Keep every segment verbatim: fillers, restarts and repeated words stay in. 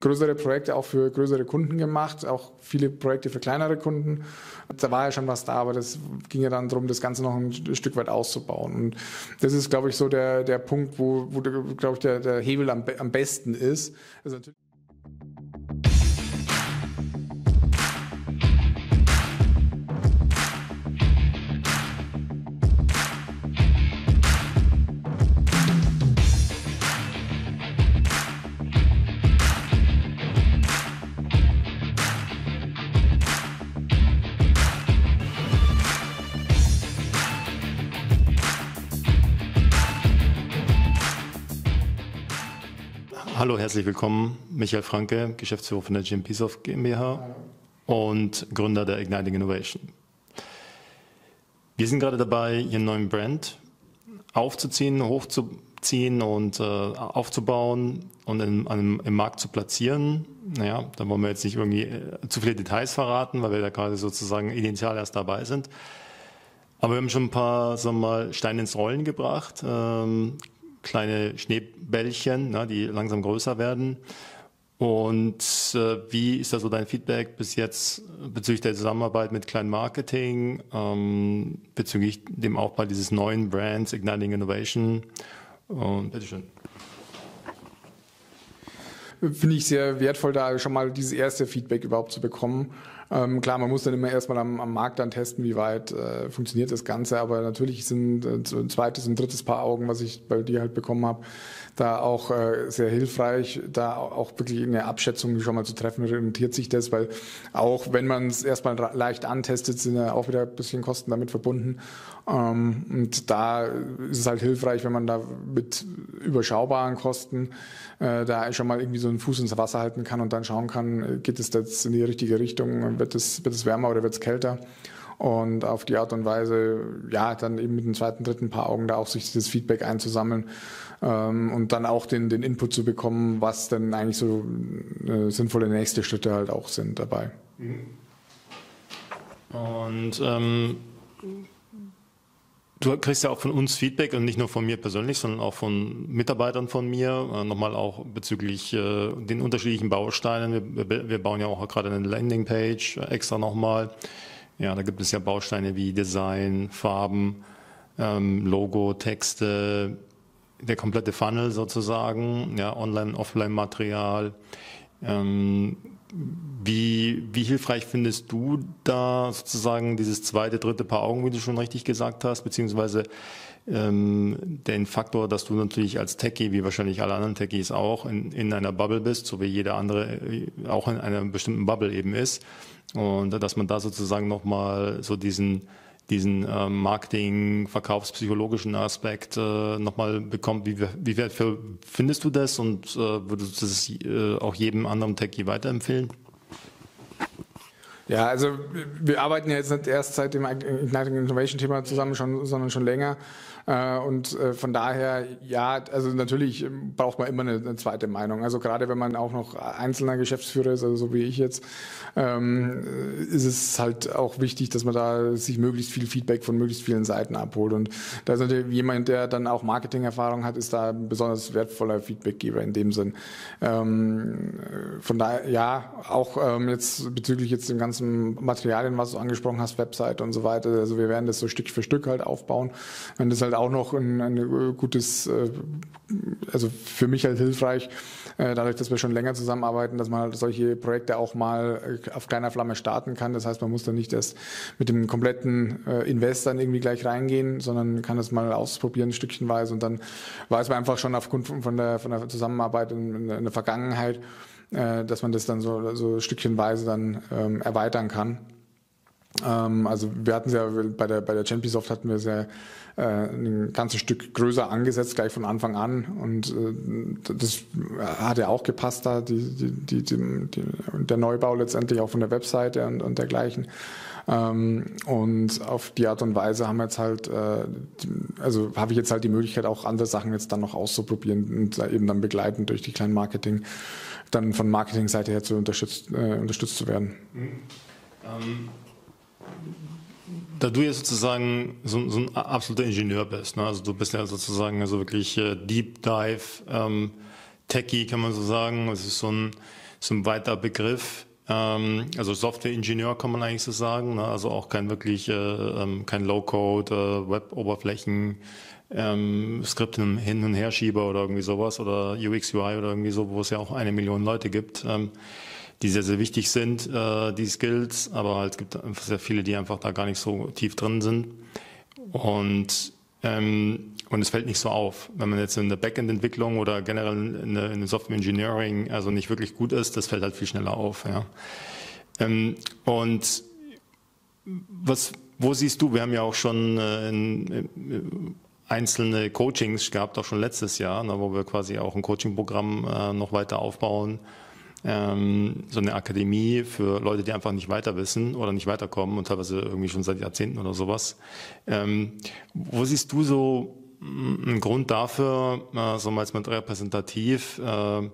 größere Projekte auch für größere Kunden gemacht, auch viele Projekte für kleinere Kunden. Da war ja schon was da, aber das ging ja dann darum, das Ganze noch ein Stück weit auszubauen. Und das ist, glaube ich, so der, der Punkt, wo, wo glaube ich, der, der Hebel am, am besten ist. Also natürlich Hallo, herzlich willkommen. Michael Franke, Geschäftsführer von der GMPsoft GmbH und Gründer der Igniting Innovation. Wir sind gerade dabei, hier einen neuen Brand aufzuziehen, hochzuziehen und äh, aufzubauen und in, an, im Markt zu platzieren. Naja, da wollen wir jetzt nicht irgendwie äh, zu viele Details verraten, weil wir da gerade sozusagen initial erst dabei sind. Aber wir haben schon ein paar, sagen wir mal, Steine ins Rollen gebracht. Ähm, kleine Schneebällchen, ne, die langsam größer werden. Und äh, wie ist da so dein Feedback bis jetzt bezüglich der Zusammenarbeit mit Klein Marketing, ähm, bezüglich dem Aufbau dieses neuen Brands, Igniting Innovation? Und bitteschön. Finde ich sehr wertvoll, da schon mal dieses erste Feedback überhaupt zu bekommen. Ähm, klar, man muss dann immer erstmal am, am Markt dann testen, wie weit äh, funktioniert das Ganze, aber natürlich sind äh, ein zweites und drittes Paar Augen, was ich bei dir halt bekommen habe, da auch äh, sehr hilfreich, da auch wirklich eine Abschätzung schon mal zu treffen, rentiert sich das, weil auch wenn man es erstmal leicht antestet, sind ja auch wieder ein bisschen Kosten damit verbunden. Ähm, und da ist es halt hilfreich, wenn man da mit überschaubaren Kosten äh, da schon mal irgendwie so einen Fuß ins Wasser halten kann und dann schauen kann, geht es jetzt in die richtige Richtung, wird es, wird es wärmer oder wird es kälter? Und auf die Art und Weise, ja, dann eben mit dem zweiten, dritten Paar Augen da auch sich dieses Feedback einzusammeln ähm, und dann auch den, den Input zu bekommen, was denn eigentlich so äh, sinnvolle nächste Schritte halt auch sind dabei. Und ähm, du kriegst ja auch von uns Feedback und nicht nur von mir persönlich, sondern auch von Mitarbeitern von mir, äh, nochmal auch bezüglich äh, den unterschiedlichen Bausteinen. Wir, wir bauen ja auch gerade eine Landingpage extra nochmal. Ja, da gibt es ja Bausteine wie Design, Farben, ähm, Logo, Texte, der komplette Funnel sozusagen, ja, Online-, Offline-Material. Ähm, wie, wie hilfreich findest du da sozusagen dieses zweite, dritte Paar Augen, wie du schon richtig gesagt hast, beziehungsweise ähm, den Faktor, dass du natürlich als Techie, wie wahrscheinlich alle anderen Techies auch, in, in einer Bubble bist, so wie jeder andere auch in einer bestimmten Bubble eben ist. Und dass man da sozusagen nochmal so diesen, diesen ähm, Marketing-, verkaufspsychologischen Aspekt äh, nochmal bekommt. Wie, wie wertvoll findest du das und äh, würdest du das äh, auch jedem anderen Techie weiterempfehlen? Ja, also wir arbeiten ja jetzt nicht erst seit dem Igniting Innovation Thema zusammen, schon, sondern schon länger. Und von daher, ja, also natürlich braucht man immer eine, eine zweite Meinung. Also gerade wenn man auch noch einzelner Geschäftsführer ist, also so wie ich jetzt, ähm, ist es halt auch wichtig, dass man da sich möglichst viel Feedback von möglichst vielen Seiten abholt. Und da ist natürlich jemand, der dann auch Marketing-Erfahrung hat, ist da ein besonders wertvoller Feedbackgeber in dem Sinn. Ähm, von daher, ja, auch ähm, jetzt bezüglich jetzt dem ganzen Materialien, was du angesprochen hast, Website und so weiter. Also wir werden das so Stück für Stück halt aufbauen. Und das ist halt auch noch ein, ein gutes, also für mich halt hilfreich, dadurch, dass wir schon länger zusammenarbeiten, dass man halt solche Projekte auch mal auf kleiner Flamme starten kann. Das heißt, man muss dann nicht erst mit dem kompletten Invest dann irgendwie gleich reingehen, sondern kann das mal ausprobieren, stückchenweise. Und dann weiß man einfach schon aufgrund von der, von der Zusammenarbeit in, in der Vergangenheit, dass man das dann so, so stückchenweise dann ähm, erweitern kann. Ähm, also wir hatten es ja bei der bei der GMPsoft hatten wir es ja äh, ein ganzes Stück größer angesetzt, gleich von Anfang an. Und äh, das hat ja auch gepasst da, die, die, die, die, die, der Neubau letztendlich auch von der Webseite und, und dergleichen. Ähm, und auf die Art und Weise haben wir jetzt halt, äh, also habe ich jetzt halt die Möglichkeit, auch andere Sachen jetzt dann noch auszuprobieren und eben dann begleitend durch die kleinen Marketing dann von Marketingseite her zu unterstützt, äh, unterstützt zu werden. Mhm. Ähm, da du ja sozusagen so, so ein absoluter Ingenieur bist, ne? Also du bist ja sozusagen also wirklich äh, Deep Dive ähm, Techie, kann man so sagen. Es ist so ein so ein weiter Begriff. Ähm, also Software-Ingenieur kann man eigentlich so sagen, ne? Also auch kein wirklich, äh, kein Low-Code, äh, Web-Oberflächen, ähm, Skripte hin und her schieber oder irgendwie sowas oder U X U I oder irgendwie so, wo es ja auch eine Million Leute gibt, ähm, die sehr, sehr wichtig sind, äh, die Skills, aber halt, es gibt einfach sehr viele, die einfach da gar nicht so tief drin sind. Und, ähm, und es fällt nicht so auf. Wenn man jetzt in der Backend-Entwicklung oder generell in der, in der Software Engineering also nicht wirklich gut ist, das fällt halt viel schneller auf. Ja. Ähm, und was, wo siehst du, wir haben ja auch schon äh, in, in, einzelne Coachings gehabt, auch schon letztes Jahr, ne, wo wir quasi auch ein Coaching-Programm äh, noch weiter aufbauen. Ähm, so eine Akademie für Leute, die einfach nicht weiter wissen oder nicht weiterkommen und teilweise irgendwie schon seit Jahrzehnten oder sowas. Ähm, wo siehst du so einen Grund dafür, äh, so mal jetzt mal repräsentativ, äh,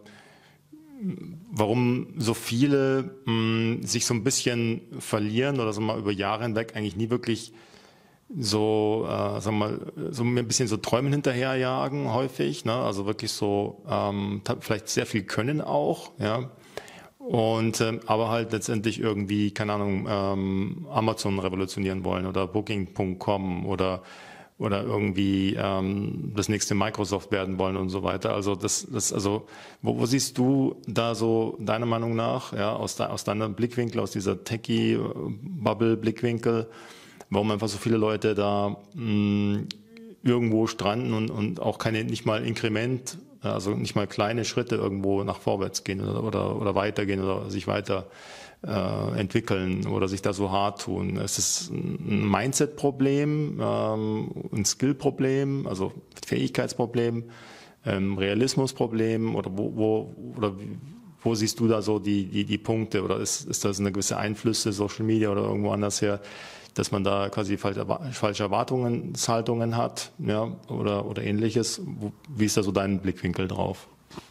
warum so viele mh, sich so ein bisschen verlieren oder so mal über Jahre hinweg eigentlich nie wirklich so, äh, sagen wir mal, so ein bisschen so Träumen hinterherjagen häufig, ne? Also wirklich so ähm, vielleicht sehr viel können auch, ja. Und ähm, aber halt letztendlich irgendwie, keine Ahnung, ähm, Amazon revolutionieren wollen oder Booking Punkt com oder oder irgendwie ähm, das nächste Microsoft werden wollen und so weiter. Also das, das also wo, wo siehst du da so deiner Meinung nach, ja, aus, de, aus deinem Blickwinkel, aus dieser Techie-Bubble-Blickwinkel, warum einfach so viele Leute da mh, irgendwo stranden und, und auch keine, nicht mal Inkrement, also nicht mal kleine Schritte irgendwo nach vorwärts gehen oder, oder, oder weitergehen oder sich weiter äh, entwickeln oder sich da so hart tun. Es ist ein Mindset-Problem, ähm, ein Skill-Problem, also Fähigkeitsproblem, ähm, Realismus-Problem oder wo, wo, oder wo siehst du da so die, die, die Punkte oder ist, ist das eine gewisse Einflüsse, Social Media oder irgendwo anders her, dass man da quasi falsche, falsche Erwartungshaltungen hat, ja, oder, oder ähnliches. Wie ist da so dein Blickwinkel drauf?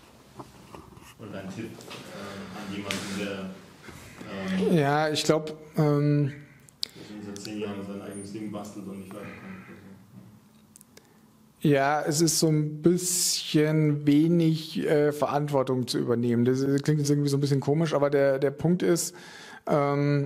Oder dein Tipp äh, an jemanden, der ähm, ja, ich glaube, ähm, in seit zehn Jahren sein eigenes Ding bastelt und nicht weiterkommt. Ja, es ist so ein bisschen wenig äh, Verantwortung zu übernehmen. Das klingt jetzt irgendwie so ein bisschen komisch, aber der, der Punkt ist, ähm,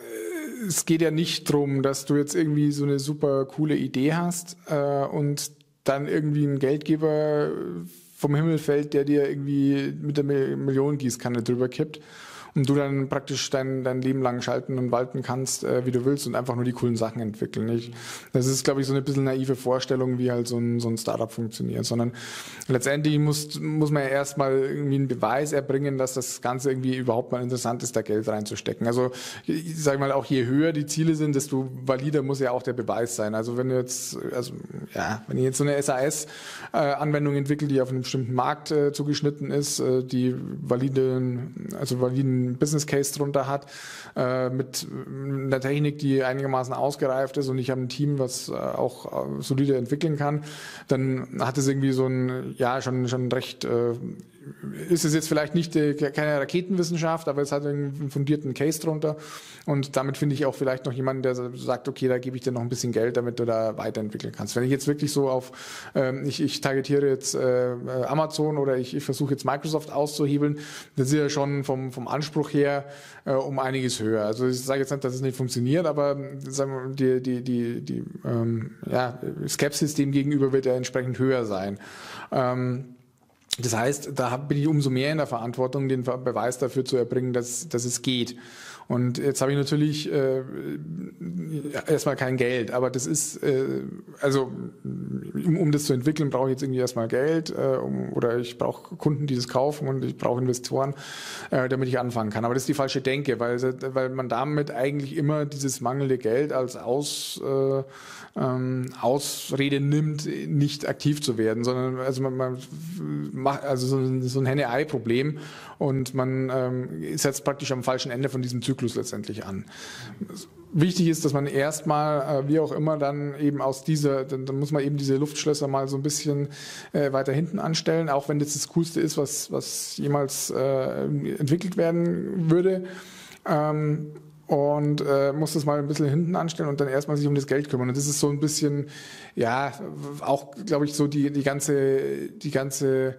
es geht ja nicht drum, dass du jetzt irgendwie so eine super coole Idee hast äh, und dann irgendwie ein Geldgeber vom Himmel fällt, der dir irgendwie mit der Millionengießkanne drüber kippt und du dann praktisch dein, dein Leben lang schalten und walten kannst, äh, wie du willst und einfach nur die coolen Sachen entwickeln. Nicht? Das ist, glaube ich, so eine bisschen naive Vorstellung, wie halt so ein, so ein Startup funktioniert, sondern letztendlich muss, muss man ja erstmal irgendwie einen Beweis erbringen, dass das Ganze irgendwie überhaupt mal interessant ist, da Geld reinzustecken. Also ich sage mal, auch je höher die Ziele sind, desto valider muss ja auch der Beweis sein. Also wenn du jetzt, also ja, wenn ich jetzt so eine S A S-Anwendung entwickle, die auf einen bestimmten Markt äh, zugeschnitten ist, äh, die validen, also validen Business Case drunter hat, äh, mit einer Technik, die einigermaßen ausgereift ist und ich habe ein Team, was äh, auch äh, solide entwickeln kann, dann hat es irgendwie so ein, ja, schon, schon recht, äh, ist es jetzt vielleicht nicht äh, keine Raketenwissenschaft, aber es hat einen fundierten Case drunter und damit finde ich auch vielleicht noch jemanden, der sagt, okay, da gebe ich dir noch ein bisschen Geld, damit du da weiterentwickeln kannst. Wenn ich jetzt wirklich so auf, äh, ich, ich targetiere jetzt äh, Amazon oder ich, ich versuche jetzt Microsoft auszuhebeln, das ist ja schon vom, vom Anspruch her äh, um einiges höher. Also ich sage jetzt nicht, dass es nicht funktioniert, aber sagen wir, die, die, die, die ähm, ja, Skepsis dem gegenüber wird ja entsprechend höher sein. Ähm, Das heißt, da bin ich umso mehr in der Verantwortung, den Beweis dafür zu erbringen, dass, dass es geht. Und jetzt habe ich natürlich äh, erstmal kein Geld, aber das ist, äh, also um, um das zu entwickeln, brauche ich jetzt irgendwie erstmal Geld äh, um, oder ich brauche Kunden, die das kaufen und ich brauche Investoren, äh, damit ich anfangen kann. Aber das ist die falsche Denke, weil, weil man damit eigentlich immer dieses mangelnde Geld als Aus, äh, ähm, Ausrede nimmt, nicht aktiv zu werden, sondern also man, man macht also so ein, so ein Henne-Ei-Problem und man ähm, setzt praktisch am falschen Ende von diesem Zyklus letztendlich an. Wichtig ist, dass man erstmal, äh, wie auch immer, dann eben aus dieser, dann, dann muss man eben diese Luftschlösser mal so ein bisschen äh, weiter hinten anstellen, auch wenn das das Coolste ist, was, was jemals äh, entwickelt werden würde. Ähm, und äh, muss das mal ein bisschen hinten anstellen und dann erstmal sich um das Geld kümmern. Und das ist so ein bisschen, ja, auch, glaube ich, so die, die ganze, die ganze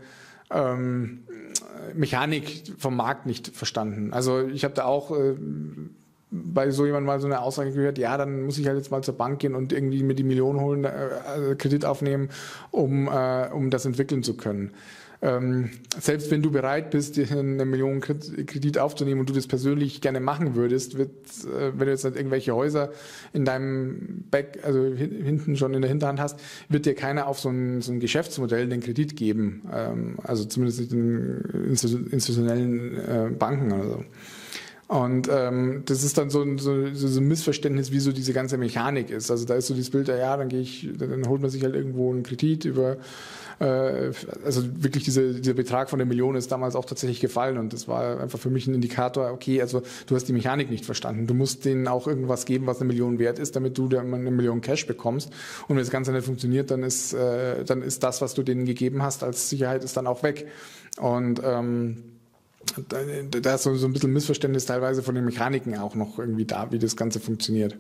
ähm, Mechanik vom Markt nicht verstanden. Also ich habe da auch äh, bei so jemandem mal so eine Aussage gehört, ja, dann muss ich halt jetzt mal zur Bank gehen und irgendwie mir die Millionen holen, äh, Kredit aufnehmen, um, äh, um das entwickeln zu können. Ähm, selbst wenn du bereit bist, dir eine Million Kredit aufzunehmen und du das persönlich gerne machen würdest, wird, äh, wenn du jetzt nicht irgendwelche Häuser in deinem Back, also hin, hinten schon in der Hinterhand hast, wird dir keiner auf so ein, so ein Geschäftsmodell den Kredit geben. Ähm, also zumindest nicht in institutionellen äh, Banken oder so. Und ähm, das ist dann so ein, so, so ein Missverständnis, wie so diese ganze Mechanik ist. Also da ist so dieses Bild, ja, dann gehe ich, dann holt man sich halt irgendwo einen Kredit über, äh, also wirklich diese, dieser Betrag von der Million ist damals auch tatsächlich gefallen und das war einfach für mich ein Indikator, okay, also du hast die Mechanik nicht verstanden. Du musst denen auch irgendwas geben, was eine Million wert ist, damit du dann eine Million Cash bekommst. Und wenn das Ganze nicht funktioniert, dann ist, äh, dann ist das, was du denen gegeben hast als Sicherheit, ist dann auch weg. Und ähm, Da, da ist so, so ein bisschen Missverständnis teilweise von den Mechaniken auch noch irgendwie da, wie das Ganze funktioniert.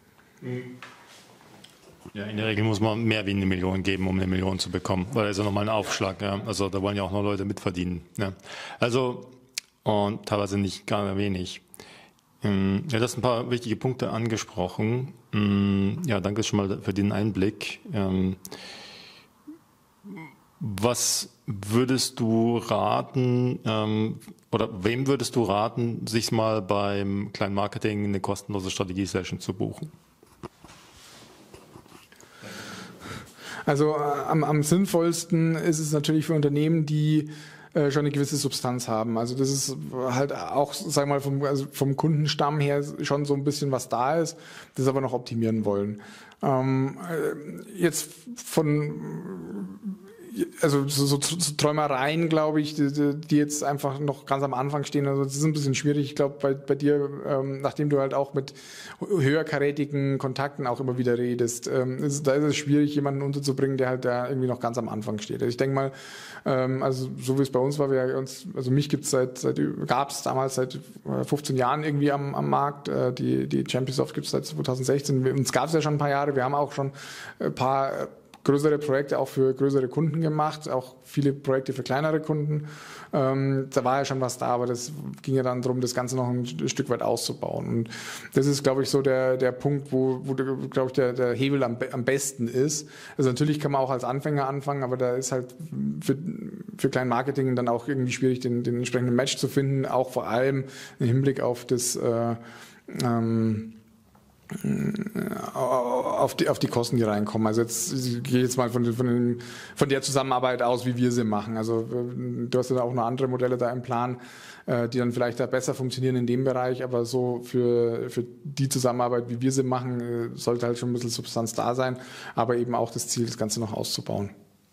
Ja, in der Regel muss man mehr wie eine Million geben, um eine Million zu bekommen, weil das ist ja nochmal ein Aufschlag. Ja. Also da wollen ja auch noch Leute mitverdienen. Ja. Also, und teilweise nicht gar wenig. Ja, das sind ein paar wichtige Punkte angesprochen. Ja, danke schon mal für den Einblick. Was würdest du raten, ähm, oder wem würdest du raten, sich mal beim kleinen Marketing eine kostenlose Strategie-Session zu buchen? Also äh, am, am sinnvollsten ist es natürlich für Unternehmen, die äh, schon eine gewisse Substanz haben. Also das ist halt auch, sagen wir mal, vom, also vom Kundenstamm her schon so ein bisschen was da ist, das aber noch optimieren wollen. Ähm, äh, jetzt von Also so, so, so Träumereien, glaube ich, die, die jetzt einfach noch ganz am Anfang stehen. Also das ist ein bisschen schwierig. Ich glaube, bei, bei dir, ähm, nachdem du halt auch mit höherkarätigen Kontakten auch immer wieder redest, ähm, ist, da ist es schwierig, jemanden unterzubringen, der halt da irgendwie noch ganz am Anfang steht. Also ich denke mal, ähm, also so wie es bei uns war, wir uns, also mich gibt's seit, seit gab es damals seit fünfzehn Jahren irgendwie am, am Markt. Äh, die, die Championsoft gibt es seit zweitausendsechzehn. Uns gab es ja schon ein paar Jahre. Wir haben auch schon ein paar größere Projekte auch für größere Kunden gemacht, auch viele Projekte für kleinere Kunden. Ähm, da war ja schon was da, aber das ging ja dann darum, das Ganze noch ein Stück weit auszubauen. Und das ist, glaube ich, so der der Punkt, wo, wo glaube ich, der, der Hebel am, am besten ist. Also natürlich kann man auch als Anfänger anfangen, aber da ist halt für, für Kleinmarketing dann auch irgendwie schwierig, den, den entsprechenden Match zu finden, auch vor allem im Hinblick auf das äh, ähm, auf die, auf die Kosten, die reinkommen. Also jetzt ich gehe jetzt mal von, von, den, von der Zusammenarbeit aus, wie wir sie machen. Also du hast ja auch noch andere Modelle da im Plan, die dann vielleicht da besser funktionieren in dem Bereich, aber so für, für die Zusammenarbeit, wie wir sie machen, sollte halt schon ein bisschen Substanz da sein, aber eben auch das Ziel, das Ganze noch auszubauen.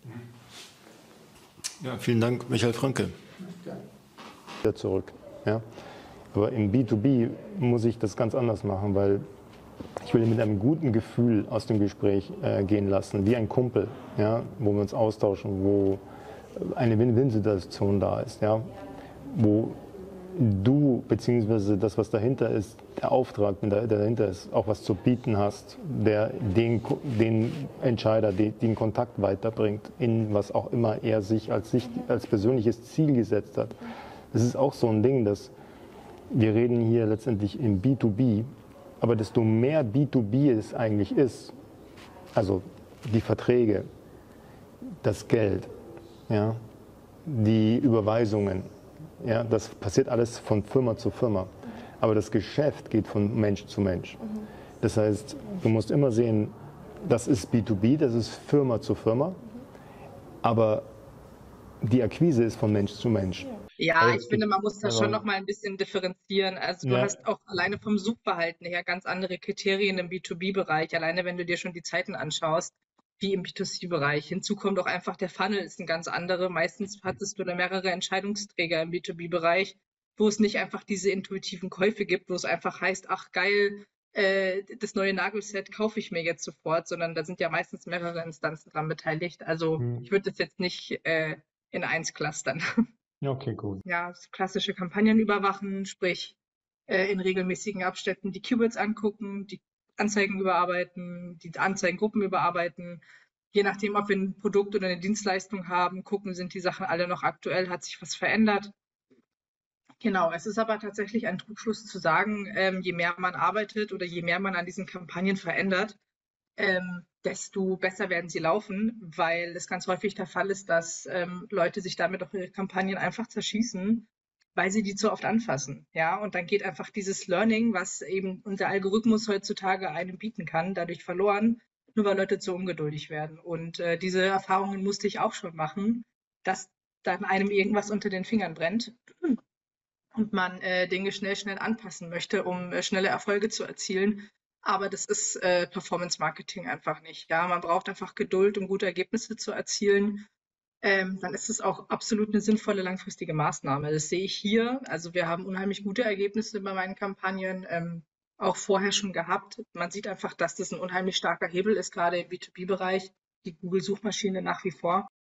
Ja, vielen Dank, Michael Frönke. Ja. Wieder zurück. Ja. Aber im B zwei B muss ich das ganz anders machen, weil ich will mit einem guten Gefühl aus dem Gespräch äh, gehen lassen, wie ein Kumpel, ja, wo wir uns austauschen, wo eine Win-Win-Situation da ist, ja, wo du bzw. das, was dahinter ist, der Auftrag, der dahinter ist, auch was zu bieten hast, der den, den Entscheider, den, den Kontakt weiterbringt, in was auch immer er sich als, sich als persönliches Ziel gesetzt hat. Das ist auch so ein Ding, dass wir reden hier letztendlich im B zwei B, aber desto mehr B zwei B es eigentlich ist, also die Verträge, das Geld, ja, die Überweisungen, ja, das passiert alles von Firma zu Firma. Aber das Geschäft geht von Mensch zu Mensch. Das heißt, du musst immer sehen, das ist B zwei B, das ist Firma zu Firma, aber die Akquise ist von Mensch zu Mensch. Ja, ich finde, man muss da schon noch mal ein bisschen differenzieren. Also du Ja. hast auch alleine vom Suchverhalten her ganz andere Kriterien im B zwei B-Bereich. Alleine wenn du dir schon die Zeiten anschaust, wie im B zwei C-Bereich. Hinzu kommt auch einfach, der Funnel ist ein ganz anderer. Meistens hattest du da mehrere Entscheidungsträger im B zwei B-Bereich, wo es nicht einfach diese intuitiven Käufe gibt, wo es einfach heißt, ach geil, äh, das neue Nagelset kaufe ich mir jetzt sofort, sondern da sind ja meistens mehrere Instanzen dran beteiligt. Also Hm. ich würde das jetzt nicht äh, in eins clustern. Ja, okay, gut. Ja, klassische Kampagnen überwachen, sprich äh, in regelmäßigen Abständen die Keywords angucken, die Anzeigen überarbeiten, die Anzeigengruppen überarbeiten, je nachdem, ob wir ein Produkt oder eine Dienstleistung haben, gucken, sind die Sachen alle noch aktuell, hat sich was verändert. Genau, es ist aber tatsächlich ein Trugschluss zu sagen, ähm, je mehr man arbeitet oder je mehr man an diesen Kampagnen verändert, ähm, desto besser werden sie laufen, weil es ganz häufig der Fall ist, dass ähm, Leute sich damit auch ihre Kampagnen einfach zerschießen, weil sie die zu oft anfassen. Ja, und dann geht einfach dieses Learning, was eben unser Algorithmus heutzutage einem bieten kann, dadurch verloren, nur weil Leute zu ungeduldig werden. Und äh, diese Erfahrungen musste ich auch schon machen, dass dann einem irgendwas unter den Fingern brennt und man äh, Dinge schnell, schnell anpassen möchte, um äh, schnelle Erfolge zu erzielen. Aber das ist äh, Performance Marketing einfach nicht. Ja, man braucht einfach Geduld, um gute Ergebnisse zu erzielen. Ähm, dann ist es auch absolut eine sinnvolle langfristige Maßnahme. Das sehe ich hier. Also wir haben unheimlich gute Ergebnisse bei meinen Kampagnen ähm, auch vorher schon gehabt. Man sieht einfach, dass das ein unheimlich starker Hebel ist, gerade im B zwei B-Bereich, die Google-Suchmaschine nach wie vor.